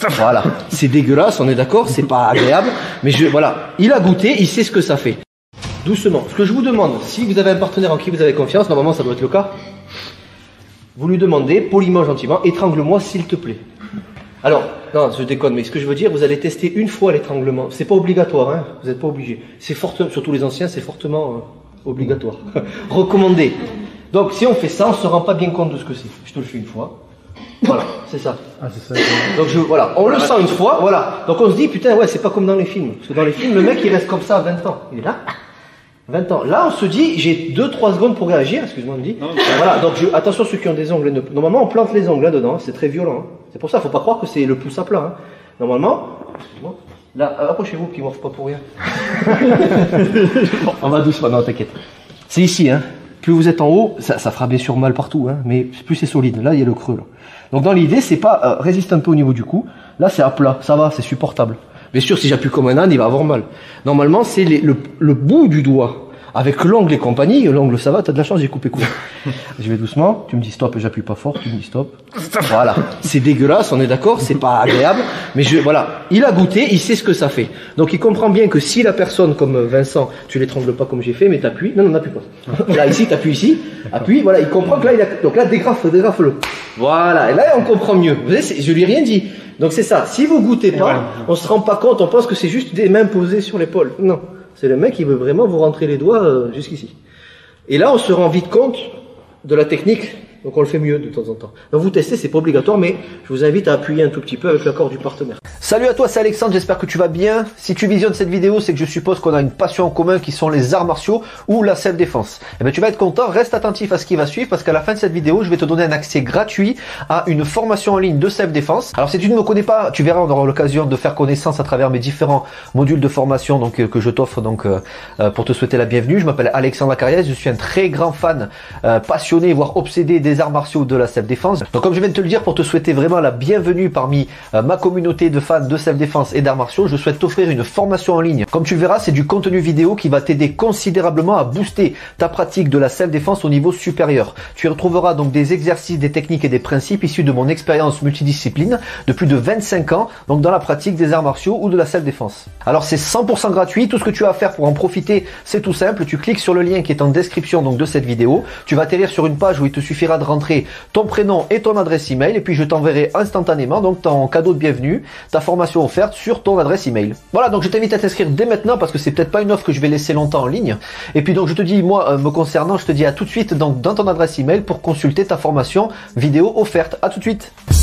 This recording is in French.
Voilà, c'est dégueulasse, on est d'accord, c'est pas agréable, mais voilà, il a goûté, il sait ce que ça fait. Doucement. Ce que je vous demande, si vous avez un partenaire en qui vous avez confiance, normalement ça doit être le cas, vous lui demandez, poliment, gentiment, étrangle-moi s'il te plaît. Alors, non, je déconne, mais ce que je veux dire, vous allez tester une fois l'étranglement. C'est pas obligatoire, hein, vous n'êtes pas obligé. C'est fortement, surtout les anciens, c'est fortement obligatoire. Recommandé. Donc, si on fait ça, on se rend pas bien compte de ce que c'est. Je te le fais une fois. Voilà, c'est ça. Ah, c'est ça. Donc, voilà, on le sent une fois, voilà. Donc, on se dit, putain, ouais, c'est pas comme dans les films. Parce que dans les films, le mec, il reste comme ça à 20 ans. Il est là. 20 ans. Là, on se dit, j'ai 2-3 secondes pour réagir, excuse-moi, on me dit. Voilà, donc attention ceux qui ont des ongles. Normalement, on plante les ongles là-dedans, c'est très violent. Hein. C'est pour ça, faut pas croire que c'est le pouce à plat. Hein. Normalement, excuse-moi, là, approchez-vous, qui morfle pas pour rien. On va doucement, non, t'inquiète. C'est ici, hein. Plus vous êtes en haut, ça fera bien sûr mal partout, hein, mais plus c'est solide. Là, il y a le creux, là. Donc, dans l'idée, c'est pas, résiste un peu au niveau du cou. Là, c'est à plat, ça va, c'est supportable. Bien sûr, si j'appuie comme un âne, il va avoir mal. Normalement, c'est le bout du doigt. Avec l'ongle et compagnie, l'ongle ça va, t'as de la chance, j'ai coupé court. Je vais doucement, tu me dis stop, j'appuie pas fort, tu me dis stop. Voilà, c'est dégueulasse, on est d'accord, c'est pas agréable, mais voilà, il a goûté, il sait ce que ça fait. Donc il comprend bien que si la personne comme Vincent, tu l'étrangles pas comme j'ai fait, mais t'appuies, non, n'appuie pas. Là ici, t'appuies ici, appuie, voilà, il comprend que là, donc là, dégrafe-le. Voilà, et là, on comprend mieux. Vous voyez, je lui ai rien dit. Donc c'est ça, si vous goûtez pas, on se rend pas compte, on pense que c'est juste des mains posées sur l'épaule. Non. C'est le mec qui veut vraiment vous rentrer les doigts jusqu'ici. Et là, on se rend vite compte de la technique. Donc on le fait mieux de temps en temps. Donc vous testez, c'est pas obligatoire, mais je vous invite à appuyer un tout petit peu avec l'accord du partenaire. Salut à toi, c'est Alexandre, j'espère que tu vas bien. Si tu visionnes cette vidéo, c'est que je suppose qu'on a une passion en commun qui sont les arts martiaux ou la self-défense. Eh bien tu vas être content, reste attentif à ce qui va suivre parce qu'à la fin de cette vidéo, je vais te donner un accès gratuit à une formation en ligne de self-défense. Alors si tu ne me connais pas, tu verras, on aura l'occasion de faire connaissance à travers mes différents modules de formation que je t'offre pour te souhaiter la bienvenue. Je m'appelle Alexandre Lacarrière, je suis un très grand fan, passionné, voire obsédé des arts martiaux de la self-défense. Donc comme je viens de te le dire, pour te souhaiter vraiment la bienvenue parmi ma communauté de fans de self-défense et d'arts martiaux, je souhaite t'offrir une formation en ligne. Comme tu le verras, c'est du contenu vidéo qui va t'aider considérablement à booster ta pratique de la self-défense au niveau supérieur. Tu y retrouveras donc des exercices, des techniques et des principes issus de mon expérience multidiscipline de plus de 25 ans, donc dans la pratique des arts martiaux ou de la self-défense. Alors c'est 100% gratuit, tout ce que tu as à faire pour en profiter, c'est tout simple, tu cliques sur le lien qui est en description donc de cette vidéo, tu vas atterrir sur une page où il te suffira de rentrer ton prénom et ton adresse email et puis je t'enverrai instantanément donc ton cadeau de bienvenue, ta formation offerte sur ton adresse email. Voilà, donc je t'invite à t'inscrire dès maintenant parce que c'est peut-être pas une offre que je vais laisser longtemps en ligne. Et puis donc je te dis, moi me concernant, je te dis à tout de suite donc dans ton adresse email pour consulter ta formation vidéo offerte. À tout de suite.